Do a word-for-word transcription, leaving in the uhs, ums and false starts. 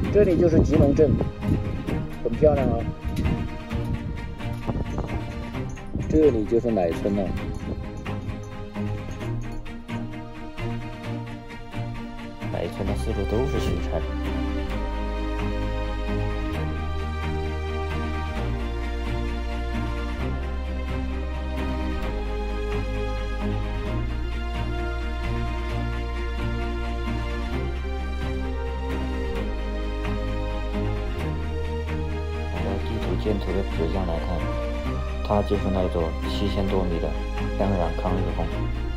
这里就是吉隆镇，很漂亮啊。这里就是乃村了。 乃村的四处都是雪山。建图的指向来看，它就是那座七千多米的香染康日峰。